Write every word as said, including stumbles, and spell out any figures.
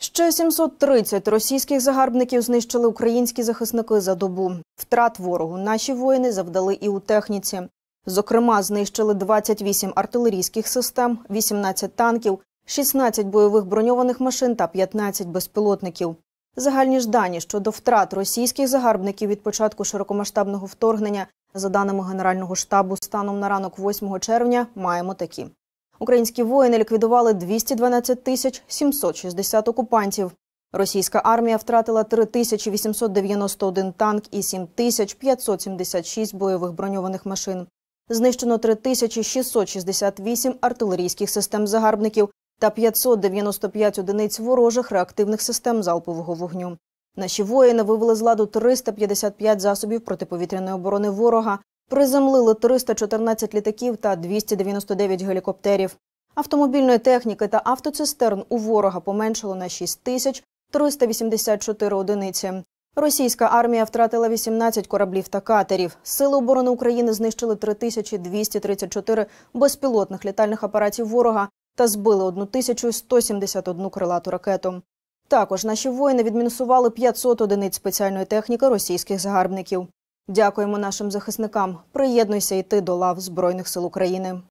Ще сімсот тридцять російських загарбників знищили українські захисники за добу. Втрат ворогу наші воїни завдали і у техніці. Зокрема, знищили двадцять вісім артилерійських систем, вісімнадцять танків, шістнадцять бойових броньованих машин та п'ятнадцять безпілотників. Загальні ж дані щодо втрат російських загарбників від початку широкомасштабного вторгнення, за даними Генерального штабу, станом на ранок восьмого червня, маємо такі. Українські воїни ліквідували двісті дванадцять тисяч сімсот шістдесят окупантів. Російська армія втратила три тисячі вісімсот дев'яносто один танк і сім тисяч п'ятсот сімдесят шість бойових броньованих машин. Знищено три тисячі шістсот шістдесят вісім артилерійських систем загарбників та п'ятсот дев'яносто п'ять одиниць ворожих реактивних систем залпового вогню. Наші воїни вивели з ладу триста п'ятдесят п'ять засобів протиповітряної оборони ворога, приземлили триста чотирнадцять літаків та двісті дев'яносто дев'ять гелікоптерів. Автомобільної техніки та автоцистерн у ворога поменшало на шість тисяч триста вісімдесят чотири одиниці. Російська армія втратила вісімнадцять кораблів та катерів. Сили оборони України знищили три тисячі двісті тридцять чотири безпілотних літальних апаратів ворога та збили тисячу сто сімдесят одну крилату ракету. Також наші воїни відмінусували п'ятсот одиниць спеціальної техніки російських загарбників. Дякуємо нашим захисникам. Приєднуйся і ти до лав Збройних сил України.